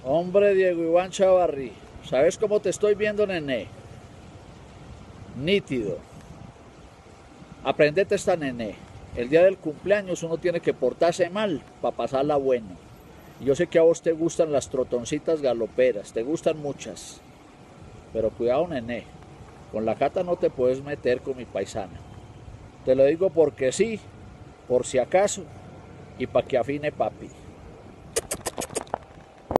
Hombre, Diego Iván Chavarri, ¿sabes cómo te estoy viendo, nené? Nítido. Aprendete esta, nené. El día del cumpleaños uno tiene que portarse mal para pasarla bueno. Y yo sé que a vos te gustan las trotoncitas galoperas, te gustan muchas. Pero cuidado, nené. Con la Cata no te puedes meter con mi paisana. Te lo digo porque sí, por si acaso, y para que afine papi.